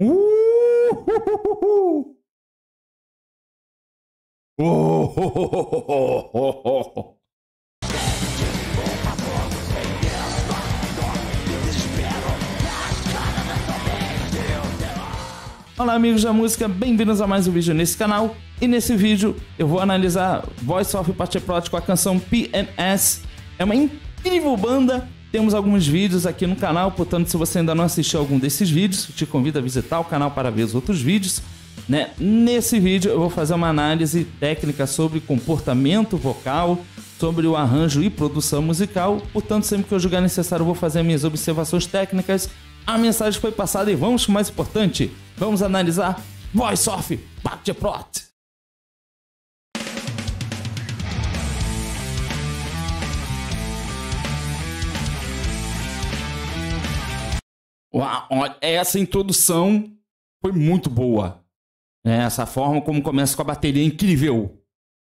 Uh! Oh! Olá amigos da música, bem-vindos a mais um vídeo nesse canal. E nesse vídeo eu vou analisar Voice of Pateprot com a canção PNS. É uma incrível banda. Temos alguns vídeos aqui no canal, portanto se você ainda não assistiu algum desses vídeos, eu te convido a visitar o canal para ver os outros vídeos, né? Nesse vídeo eu vou fazer uma análise técnica sobre comportamento vocal, sobre o arranjo e produção musical. Portanto, sempre que eu julgar necessário eu vou fazer minhas observações técnicas. A mensagem foi passada e vamos para o mais importante. Vamos analisar Voice of Pateprot. Uau, essa introdução foi muito boa. Essa forma como começa com a bateria é incrível.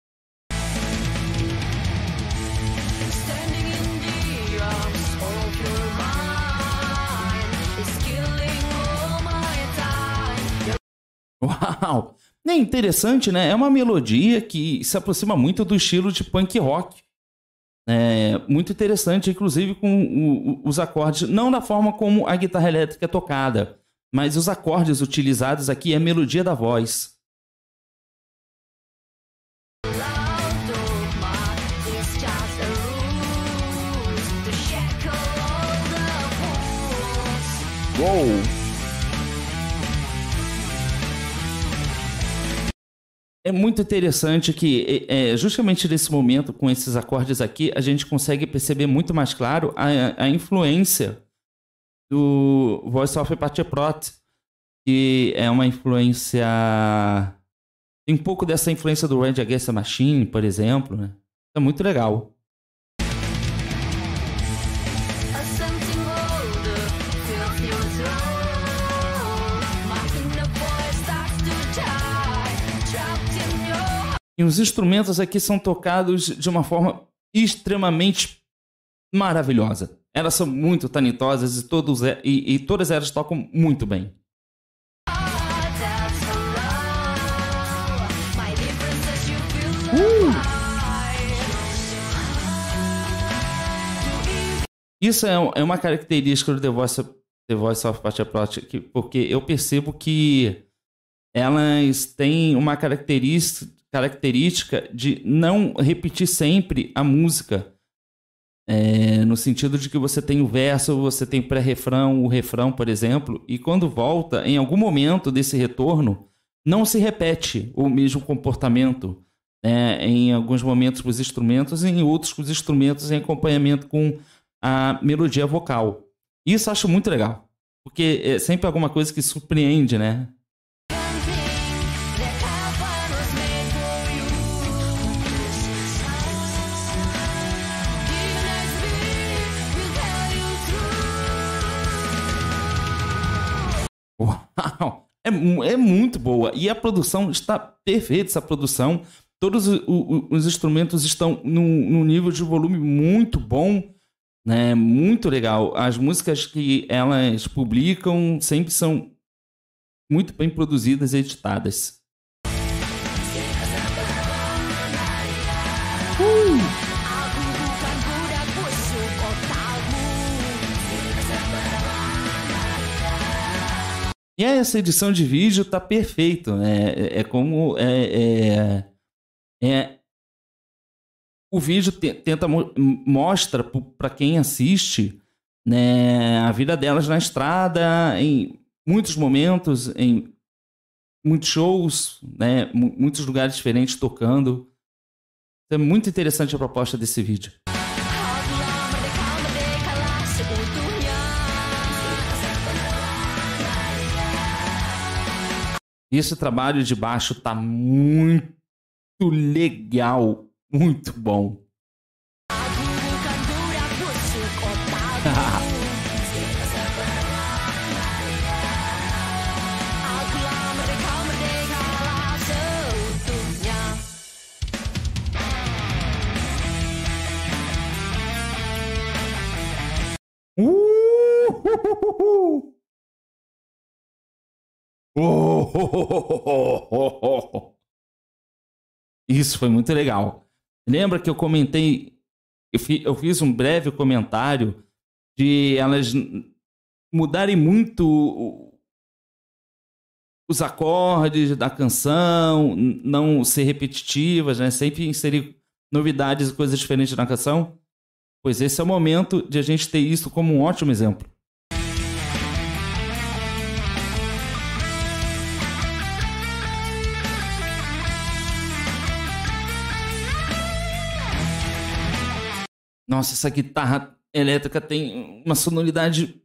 Uau! É interessante, né? É uma melodia que se aproxima muito do estilo de punk rock. É muito interessante, inclusive com os acordes, não da forma como a guitarra elétrica é tocada, mas os acordes utilizados aqui é a melodia da voz. Uou! É muito interessante que justamente nesse momento, com esses acordes aqui, a gente consegue perceber muito mais claro a influência do Voice of Pateprot, que é uma influência... Tem um pouco dessa influência do Rage Against the Machine, por exemplo, né? É muito legal. E os instrumentos aqui são tocados de uma forma extremamente maravilhosa. Elas são muito talentosas e todas elas tocam muito bem. Isso é uma característica do The Voice of Pateprot, porque eu percebo que elas têm uma característica de não repetir sempre a música, no sentido de que você tem o verso, você tem o pré-refrão, o refrão, por exemplo, e quando volta, em algum momento desse retorno, não se repete o mesmo comportamento, né? Em alguns momentos com os instrumentos e em outros com os instrumentos em acompanhamento com a melodia vocal. Isso eu acho muito legal, porque é sempre alguma coisa que surpreende, né? Uau! É muito boa. E a produção está perfeita, essa produção. Todos os instrumentos estão num nível de volume muito bom, né? Muito legal. As músicas que elas publicam sempre são muito bem produzidas e editadas. E essa edição de vídeo tá perfeito, né? O vídeo mostra para quem assiste, né, a vida delas na estrada, em muitos momentos, em muitos shows, né, muitos lugares diferentes tocando. É muito interessante a proposta desse vídeo. Esse trabalho de baixo tá muito legal, muito bom. Oh! Isso foi muito legal. Lembra que eu comentei, eu fiz um breve comentário de elas mudarem muito os acordes da canção, não ser repetitivas, né? Sempre inserir novidades e coisas diferentes na canção. Pois esse é o momento de a gente ter isso como um ótimo exemplo. Nossa, essa guitarra elétrica tem uma sonoridade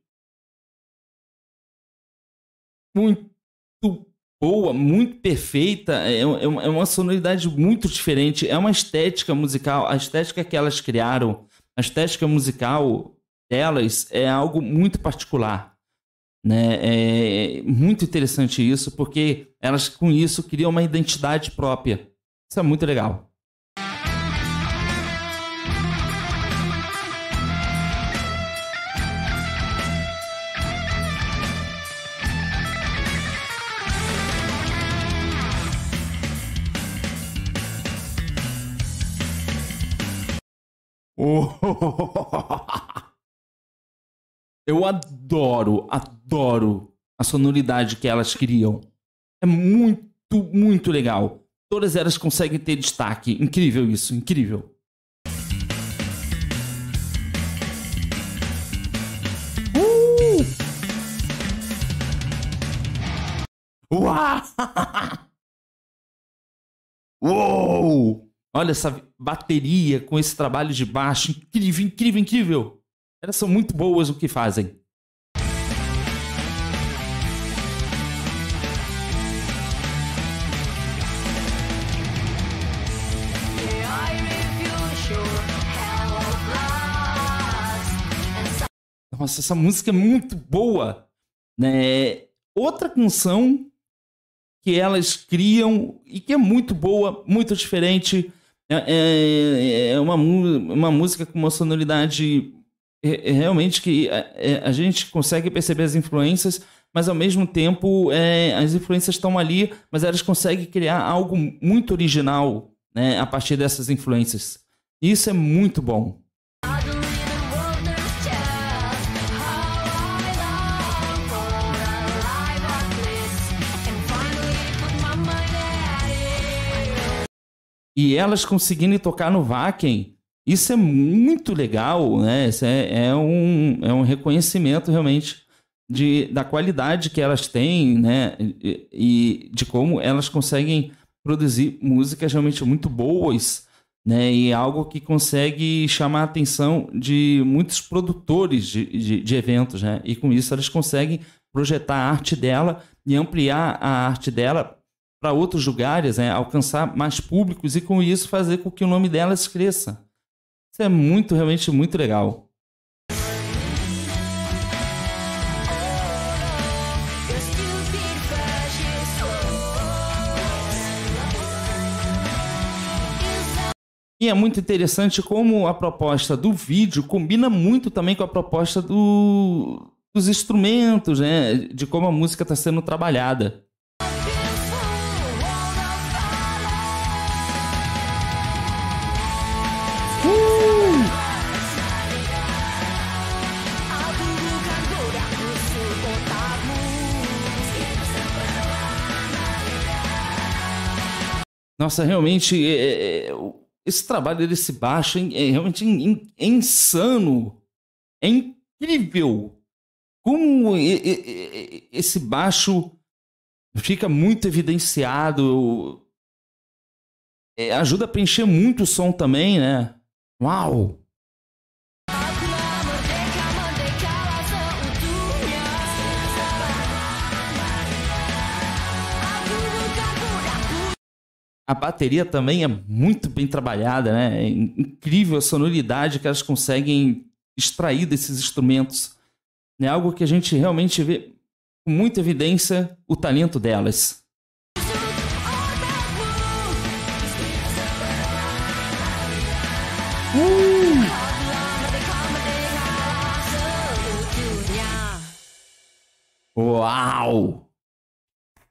muito boa, muito perfeita. É uma sonoridade muito diferente. É uma estética musical. A estética que elas criaram, a estética musical delas é algo muito particular, né? É muito interessante isso, porque elas com isso criam uma identidade própria. Isso é muito legal. Eu adoro a sonoridade que elas criam. É muito, muito legal. Todas elas conseguem ter destaque. Incrível isso, incrível. Uau! Uou! Olha essa bateria com esse trabalho de baixo. Incrível, incrível, incrível. Elas são muito boas no que fazem. Nossa, essa música é muito boa, né? Outra canção que elas criam e que é muito boa, muito diferente. É uma música com uma sonoridade realmente que a gente consegue perceber as influências, mas ao mesmo tempo as influências estão ali, mas elas conseguem criar algo muito original, né, a partir dessas influências. Isso é muito bom. E elas conseguindo tocar no Wacken, isso é muito legal, né? Isso é um reconhecimento realmente da qualidade que elas têm, né? E de como elas conseguem produzir músicas realmente muito boas, né? E algo que consegue chamar a atenção de muitos produtores de eventos, né? E com isso elas conseguem projetar a arte dela e ampliar a arte dela para outros lugares, né? Alcançar mais públicos e com isso fazer com que o nome delas cresça. Isso é muito, realmente muito legal. E é muito interessante como a proposta do vídeo combina muito também com a proposta dos instrumentos, né? De como a música está sendo trabalhada. Nossa, realmente, esse trabalho desse baixo é realmente insano. É incrível como esse baixo fica muito evidenciado. Ajuda a preencher muito o som também, né? Uau! A bateria também é muito bem trabalhada, né? É incrível a sonoridade que elas conseguem extrair desses instrumentos. É algo que a gente realmente vê com muita evidência o talento delas. Uau!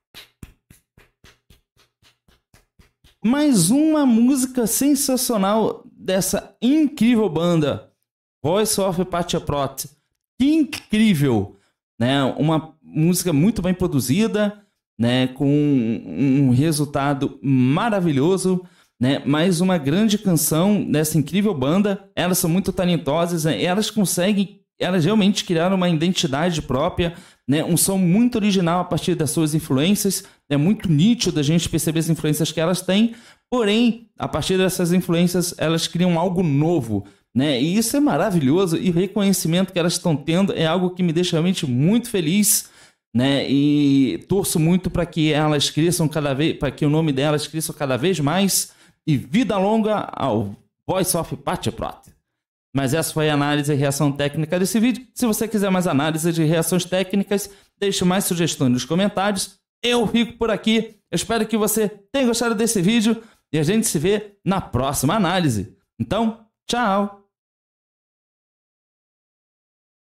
mais uma música sensacional dessa incrível banda, Voice of Patiaprot. Que incrível, né? Uma música muito bem produzida, né? Com um resultado maravilhoso, né? Mais uma grande canção dessa incrível banda. Elas são muito talentosas, né? Elas realmente criaram uma identidade própria, né? Um som muito original a partir das suas influências. É muito nítido a gente perceber as influências que elas têm, porém, a partir dessas influências, elas criam algo novo, né? E isso é maravilhoso, e o reconhecimento que elas estão tendo é algo que me deixa realmente muito feliz, né? E torço muito para que elas cresçam para que o nome delas cresça cada vez mais, e vida longa ao Voice of Patiaprot. Mas essa foi a análise e reação técnica desse vídeo. Se você quiser mais análise de reações técnicas, deixe mais sugestões nos comentários. Eu fico por aqui. Eu espero que você tenha gostado desse vídeo e a gente se vê na próxima análise. Então, tchau!